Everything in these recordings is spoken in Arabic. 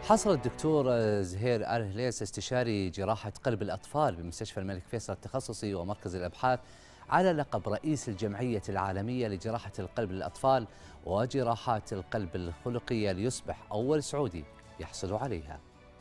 حصل الدكتور زهير آل هليس استشاري جراحة قلب الأطفال بمستشفى الملك فيصل التخصصي ومركز الأبحاث على لقب رئيس الجمعية العالمية لجراحة القلب للأطفال وجراحات القلب الخلقية، ليصبح أول سعودي يحصل عليها.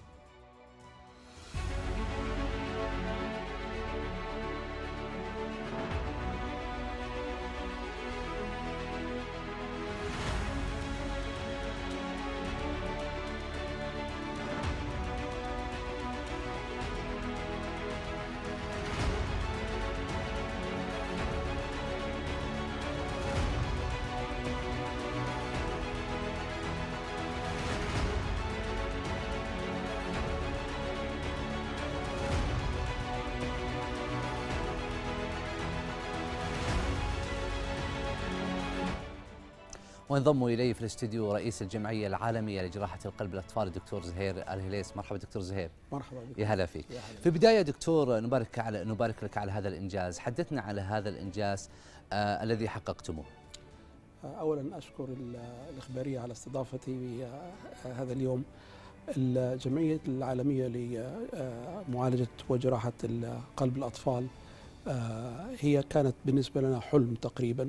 وينضم إلي في الاستديو رئيس الجمعية العالمية لجراحة القلب للأطفال الدكتور زهير آل هليس. مرحبا دكتور زهير. مرحبا بك. يا هلا فيك. في البداية دكتور نبارك لك على هذا الإنجاز. حدثنا على هذا الإنجاز الذي حققتموه. أولا أشكر الإخبارية على استضافتي هذا اليوم. الجمعية العالمية لمعالجة وجراحة قلب الأطفال هي كانت بالنسبة لنا حلم تقريبا،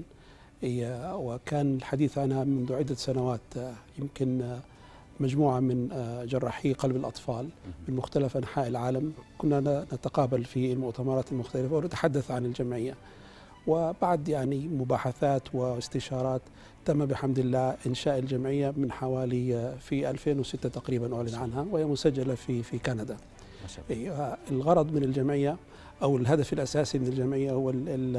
وكان الحديث عنها منذ عدة سنوات. يمكن مجموعة من جراحي قلب الأطفال من مختلف أنحاء العالم كنا نتقابل في المؤتمرات المختلفة ونتحدث عن الجمعية، وبعد مباحثات واستشارات تم بحمد الله إنشاء الجمعية من حوالي في 2006 تقريبا أعلن عنها، وهي مسجلة في كندا. الغرض من الجمعية أو الهدف الأساسي من الجمعية هو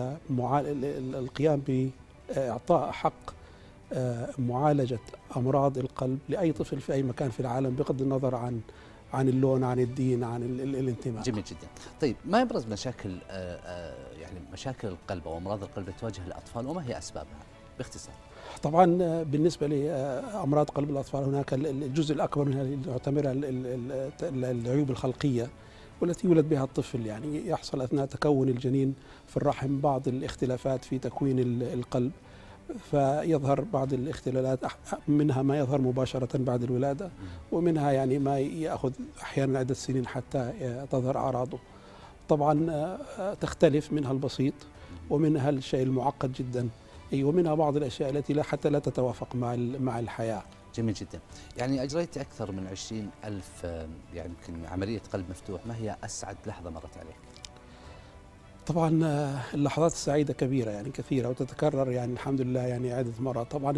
القيام بإعطاء حق معالجة أمراض القلب لأي طفل في أي مكان في العالم بغض النظر عن اللون، عن الدين، عن الانتماء. جميل جدا. طيب، ما يبرز مشاكل مشاكل القلب أو أمراض القلب تواجه الأطفال، وما هي أسبابها باختصار؟ طبعا بالنسبة لأمراض قلب الأطفال هناك الجزء الأكبر منها يعتبرها العيوب الخلقية والتي يولد بها الطفل، يحصل أثناء تكون الجنين في الرحم بعض الاختلافات في تكوين القلب، فيظهر بعض الاختلالات، منها ما يظهر مباشرة بعد الولادة، ومنها ما يأخذ أحيانا عدة سنين حتى تظهر أعراضه. طبعا تختلف، منها البسيط ومنها الشيء المعقد جدا، ومنها بعض الأشياء التي حتى لا تتوافق مع الحياة. جميل جدا. أجريت أكثر من 20,000 يمكن عملية قلب مفتوح. ما هي أسعد لحظة مرت عليك؟ طبعا اللحظات السعيدة كبيرة، كثيرة وتتكرر، الحمد لله عدة مرات. طبعا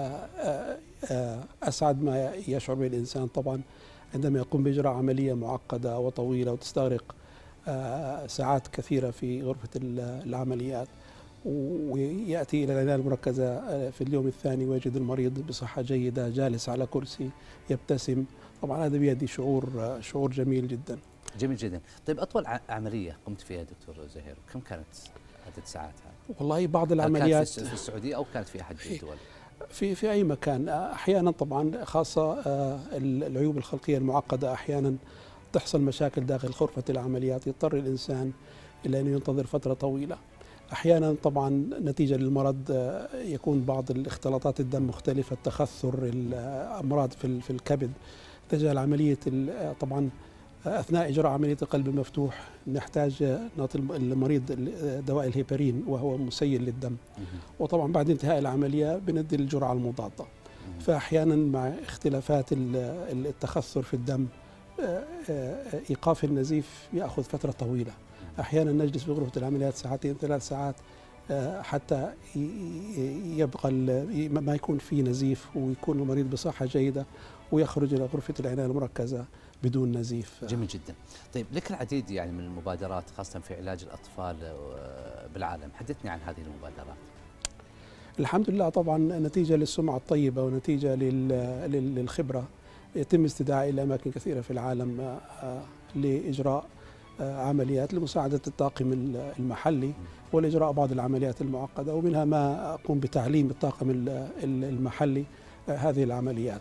أسعد ما يشعر به الإنسان طبعا عندما يقوم بإجراء عملية معقدة وطويلة وتستغرق ساعات كثيرة في غرفة العمليات، ويأتي إلى العناية المركزة في اليوم الثاني ويجد المريض بصحة جيدة جالس على كرسي يبتسم. طبعا هذا بيدي شعور جميل جدا. جميل جدا. طيب، أطول عملية قمت فيها دكتور زهير كم كانت عدد ساعاتها؟ والله بعض العمليات كانت في السعودية أو كانت في أحد الدول؟ في أي مكان. أحيانا طبعا خاصة العيوب الخلقية المعقدة أحيانا تحصل مشاكل داخل غرفة العمليات، يضطر الإنسان إلى أن ينتظر فترة طويلة. أحيانا طبعا نتيجة للمرض يكون بعض الاختلاطات الدم مختلفة، تخثر الأمراض في الكبد تجعل عملية طبعا أثناء إجراء عملية القلب المفتوح نحتاج نعطي المريض دواء الهيبرين وهو مسيل للدم، وطبعا بعد انتهاء العملية بندي الجرعة المضادة. فأحيانا مع اختلافات التخثر في الدم إيقاف النزيف يأخذ فترة طويلة. أحيانا نجلس في غرفة العمليات ساعتين 3 ساعات حتى يبقى ما يكون في نزيف ويكون المريض بصحة جيدة ويخرج إلى غرفة العناية المركزة بدون نزيف. جميل جدا. طيب، لك العديد من المبادرات خاصة في علاج الأطفال بالعالم. حدثني عن هذه المبادرات. الحمد لله، طبعا نتيجة للسمعة الطيبة ونتيجة للخبرة يتم استدعاء إلى أماكن كثيرة في العالم لإجراء عمليات لمساعدة الطاقم المحلي ولإجراء بعض العمليات المعقدة، ومنها ما أقوم بتعليم الطاقم المحلي هذه العمليات.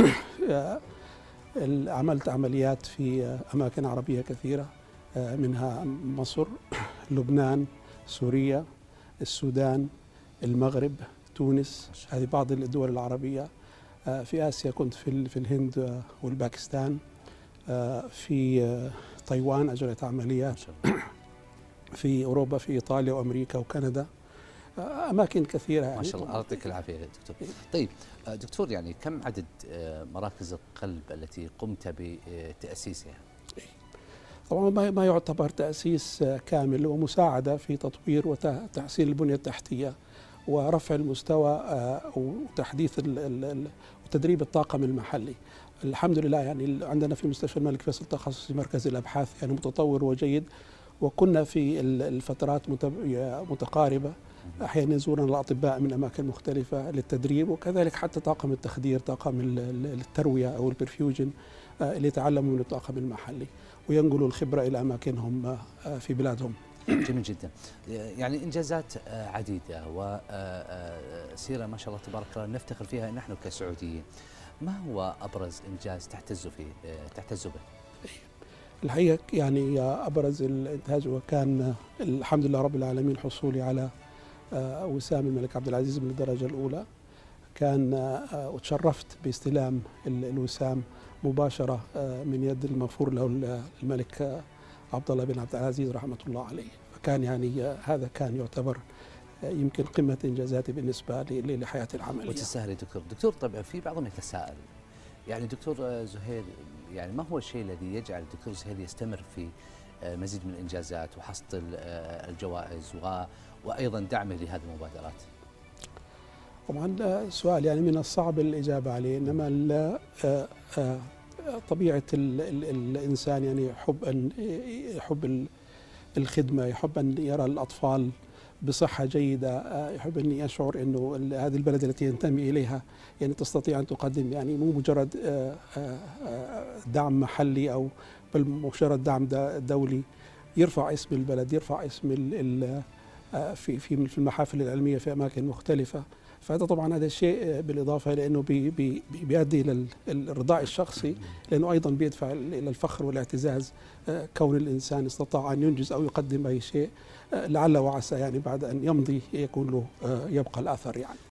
عملت عمليات في أماكن عربية كثيرة، منها مصر، لبنان، سوريا، السودان، المغرب، تونس، هذه بعض الدول العربية. في آسيا كنت في الهند والباكستان، في تايوان أجريت عمليات، في أوروبا في إيطاليا وأمريكا وكندا، أماكن كثيرة يعني. ما شاء الله، يعطيك العافية يا دكتور. طيب دكتور، يعني كم عدد مراكز القلب التي قمت بتأسيسها؟ طبعا ما يعتبر تأسيس كامل، ومساعدة في تطوير وتحسين البنية التحتية ورفع المستوى وتحديث وتدريب الطاقم المحلي. الحمد لله يعني عندنا في مستشفى الملك فيصل التخصصي مركز الأبحاث يعني متطور وجيد، وكنا في الفترات متقاربة أحيانا يزورنا الأطباء من أماكن مختلفة للتدريب، وكذلك حتى طاقم التخدير، طاقم التروية أو البرفيوجن اللي يتعلموا من الطاقم المحلي وينقلوا الخبرة إلى أماكنهم في بلادهم. جميل جدا. يعني إنجازات عديدة وسيرة ما شاء الله تبارك الله نفتخر فيها نحن كسعوديين. ما هو أبرز إنجاز تحتز به؟ الحقيقة يعني أبرز الإنتاج وكان الحمد لله رب العالمين حصولي على وسام الملك عبد العزيز من الدرجة الأولى. كان وتشرفت باستلام الوسام مباشرة من يد المغفور له الملك عبد الله بن عبد العزيز رحمة الله عليه. فكان يعني هذا كان يعتبر يمكن قمة إنجازاتي بالنسبة لحياتي العملية. وتستاهل دكتور. طبعا في بعضهم يتساءل، يعني دكتور زهير، يعني ما هو الشيء الذي يجعل الدكتور زهير يستمر في مزيد من الإنجازات وحصد الجوائز وأيضا دعمه لهذه المبادرات؟ طبعا سؤال يعني من الصعب الإجابة عليه، إنما طبيعة الإنسان يعني يحب الخدمة، يحب أن يرى الأطفال بصحة جيدة، يحب أن يشعر أنه هذه البلد التي ينتمي إليها يعني تستطيع أن تقدم يعني مو مجرد دعم محلي أو بل مجرد دعم دولي يرفع اسم البلد، يرفع اسم في المحافل العلمية في أماكن مختلفة. فهذا طبعا هذا الشيء بالإضافة إلى أنه بيؤدي إلى الرضاء الشخصي، لأنه أيضا بيدفع إلى الفخر والاعتزاز كون الإنسان استطاع أن ينجز أو يقدم أي شيء لعل وعسى يعني بعد أن يمضي يكون له يبقى الأثر يعني.